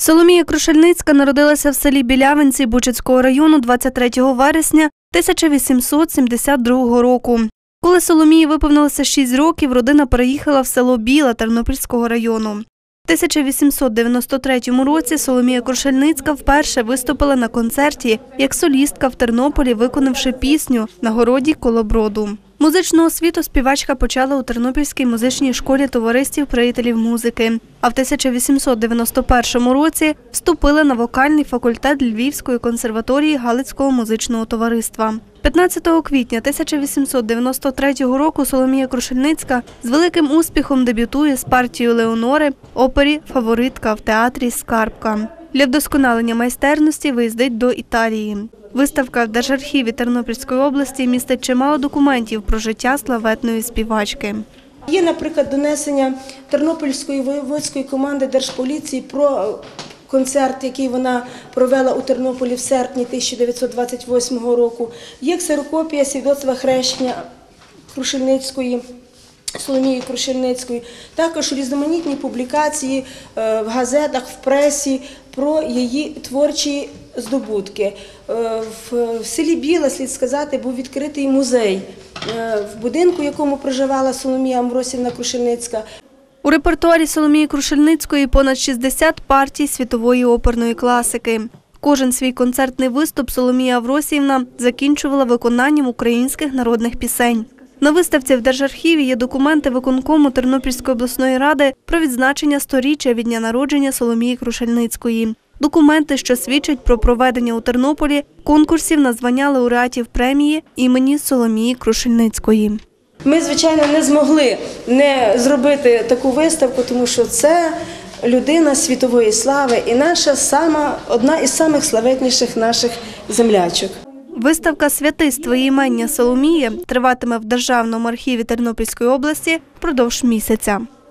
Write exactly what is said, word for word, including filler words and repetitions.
Соломія Крушельницька народилася в селі Білявинці Бучацького району двадцять третього вересня тисяча вісімсот сімдесят другого року. Коли Соломії виповнилося шість років, родина переїхала в село Біла Тернопільського району. В тисяча вісімсот дев'яносто третьому році Соломія Крушельницька вперше виступила на концерті як солістка в Тернополі, виконавши пісню «На городі коло броду». Музичну освіту співачка почала у Тернопільській музичній школі товариствів-приятелів музики, а в тисяча вісімсот дев'яносто першому році вступила на вокальний факультет Львівської консерваторії Галицького музичного товариства. п'ятнадцятого квітня тисяча вісімсот дев'яносто третього року Соломія Крушельницька з великим успіхом дебютує з партією Леонори в опері «Фаворитка» в театрі «Скарбка». Для вдосконалення майстерності виїздить до Італії. Виставка в Держархіві Тернопільської області містить чимало документів про життя славетної співачки. Є, наприклад, донесення Тернопільської воєводської команди Держполіції про концерт, який вона провела у Тернополі в серпні тисяча дев'ятсот двадцять восьмого року. Є ксерокопія свідоцтва хрещення Крушельницької, Соломії Крушельницької, також різноманітні публікації в газетах, в пресі про її творчі здобутки. В селі Біла, слід сказати, був відкритий музей в будинку, в якому проживала Соломія Амвросіївна Крушельницька. У репертуарі Соломії Крушельницької понад шістдесят партій світової оперної класики. Кожен свій концертний виступ Соломія Амвросіївна закінчувала виконанням українських народних пісень. На виставці в Держархіві є документи виконкому Тернопільської обласної ради про відзначення сторіччя від дня народження Соломії Крушельницької. Документи, що свідчать про проведення у Тернополі конкурсів на звання лауреатів премії імені Соломії Крушельницької. Ми, звичайно, не змогли не зробити таку виставку, тому що це людина світової слави і наша сама, одна із самих славетніших наших землячок. Виставка «Святиство і імення Соломії» триватиме в Державному архіві Тернопільської області впродовж місяця.